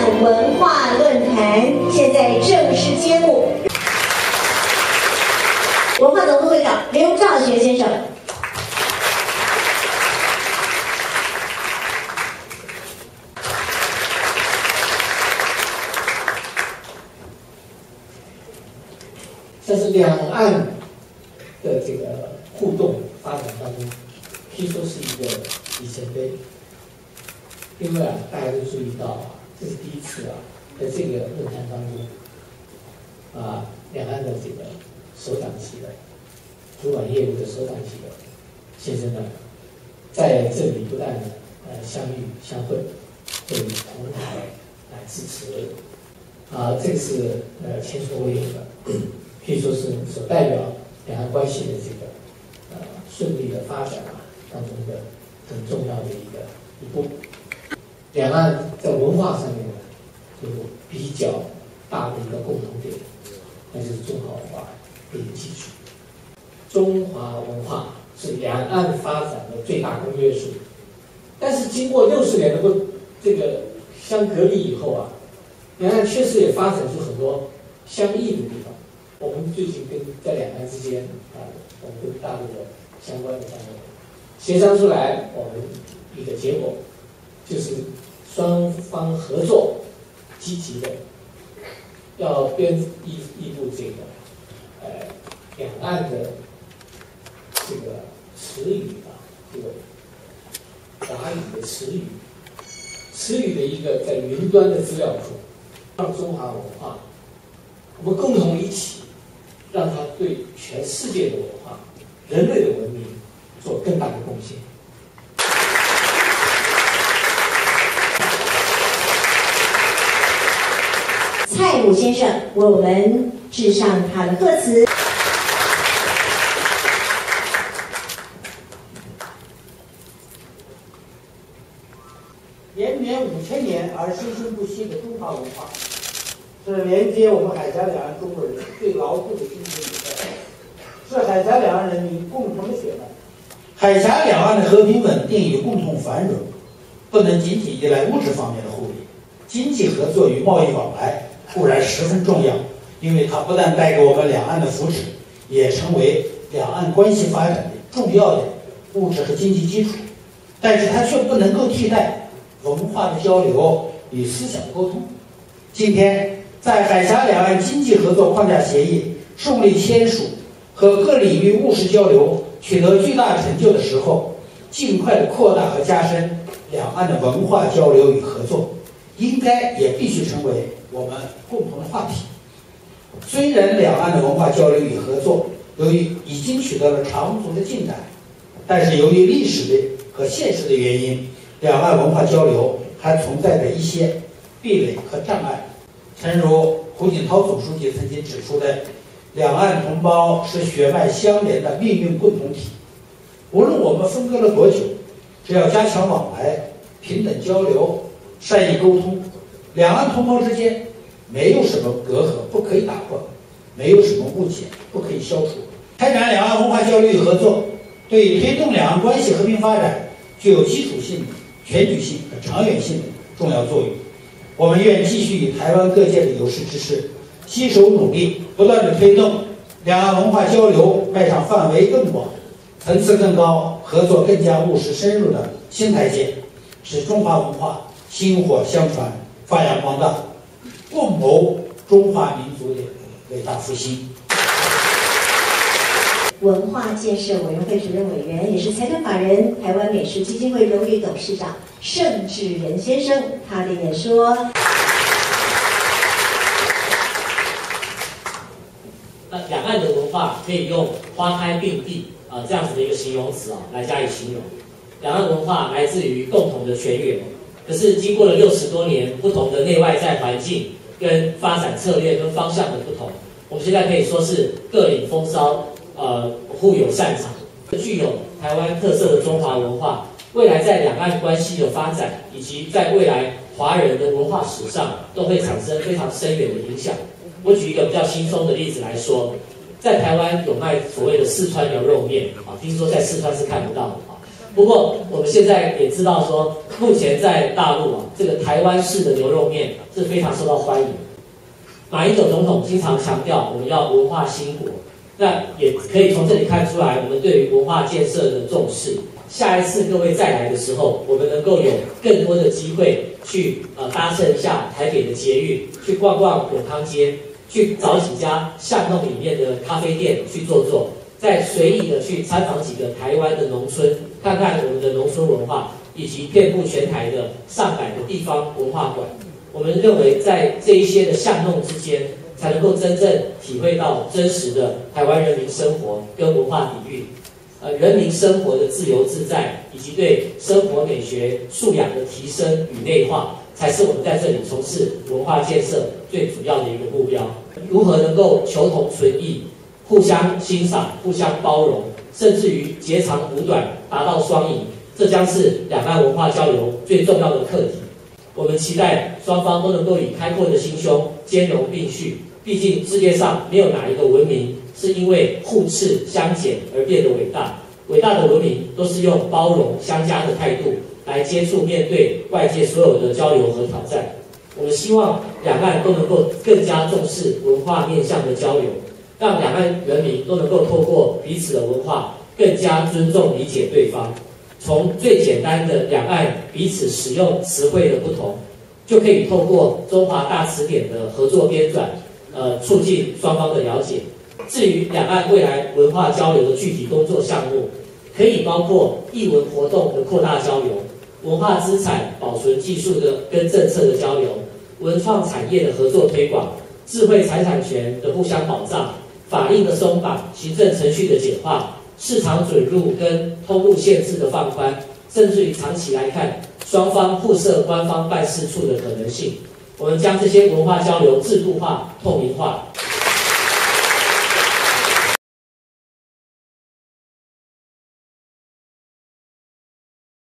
岸文化论坛现在正式揭幕。文化总部会长刘兆学先生。 这是两岸的这个互动发展当中，可以说是一个里程碑。因为大家都注意到这是第一次在这个论坛当中，两岸的这个首长级的主管业务的首长级的先生呢，在这里不但相遇相会，会同台来支持，这个是前所未有的。可以说是所代表两岸关系的这个顺利的发展当中的很重要的一步。两岸在文化上面有比较大的一个共同点，那就是中华文化的一个基础。中华文化是两岸发展的最大公约数，但是经过60年的这个相隔离以后两岸确实也发展出很多相异的地方。我们最近在两岸之间我们跟大陆的相关的单位协商出来，我们一个结果就是双方合作，积极的要编一部这个两岸的这个词语这个华语的词语的一个在云端的资料库，让中华文化我们共同一起。让它对全世界的文化、人类的文明做更大的贡献。 蔡武先生为我们致上他的贺词。 延绵5000年而生生不息的中华文化。是连接我们海峡两岸中国人最牢固的精神纽带，是海峡两岸人民共同的血脉。 海峡两岸的和平稳定与共同繁荣，不能仅仅依赖物质方面的互利。经济合作与贸易往来固然十分重要，因为它不但带给我们两岸的福祉，也成为两岸关系发展的重要的物质和经济基础。但是它却不能够替代文化的交流与思想的沟通。今天。在海峡两岸经济合作框架协议顺利签署和各领域务实交流取得巨大成就的时候，尽快的扩大和加深两岸的文化交流与合作，应该也必须成为我们共同的话题。虽然两岸的文化交流与合作由于已经取得了长足的进展，但是由于历史的和现实的原因，两岸文化交流还存在着一些壁垒和障碍。诚如胡锦涛总书记曾经指出的，两岸同胞是血脉相连的命运共同体。无论我们分割了多久，只要加强往来、平等交流、善意沟通，两岸同胞之间没有什么隔阂不可以打破，没有什么误解不可以消除。开展两岸文化交流与合作，对推动两岸关系和平发展具有基础性、全局性和长远性的重要作用。我们愿继续与台湾各界的有识之士携手努力，不断地推动两岸文化交流迈上范围更广、层次更高、合作更加务实深入的新台阶，使中华文化薪火相传、发扬光大，共谋中华民族的伟大复兴。 文化建设委员会主任委员，也是财团法人台湾美食基金会荣誉董事长盛智仁先生，他的演说。 那两岸的文化可以用花开并蒂这样子的一个形容词来加以形容。两岸文化来自于共同的泉源，可是经过了60多年不同的内外在环境跟发展策略跟方向的不同，我们现在可以说是各领风骚。互有擅长，具有台湾特色的中华文化，未来在两岸关系的发展，以及在未来华人的文化史上，都会产生非常深远的影响。我举一个比较轻松的例子来说，在台湾有卖所谓的四川牛肉面听说在四川是看不到的不过我们现在也知道说，目前在大陆啊，这个台湾式的牛肉面是非常受到欢迎。马英九总统经常强调我们要文化兴国，那也可以从这里看出来我们对于文化建设的重视。下一次各位再来的时候，我们能够有更多的机会去搭乘一下台北的捷运，去逛逛永康街，去找几家巷弄里面的咖啡店去坐坐，再随意的去参访几个台湾的农村，看看我们的农村文化，以及遍布全台的上百个地方文化馆。我们认为在这一些的巷弄之间，才能够真正体会到真实的台湾人民生活跟文化底蕴。人民生活的自由自在，以及对生活美学素养的提升与内化，才是我们在这里从事文化建设最主要的一个目标。如何能够求同存异，互相欣赏、互相包容，甚至于截长补短，达到双赢，这将是两岸文化交流最重要的课题。我们期待双方都能够以开阔的心胸兼容并蓄。毕竟世界上没有哪一个文明是因为互斥相减而变得伟大，伟大的文明都是用包容相加的态度来接触面对外界所有的交流和挑战。我们希望两岸都能够更加重视文化面向的交流，让两岸人民都能够透过彼此的文化更加尊重理解对方。从最简单的两岸彼此使用词汇的不同，就可以透过中华大词典的合作编纂，促进双方的了解。至于两岸未来文化交流的具体工作项目，可以包括艺文活动的扩大交流、文化资产保存技术的跟政策的交流、文创产业的合作推广、智慧财产权的互相保障、法令的松绑、行政程序的简化、市场准入跟通路限制的放宽，甚至于长期来看，双方互设官方办事处的可能性。我们将这些文化交流制度化、透明化，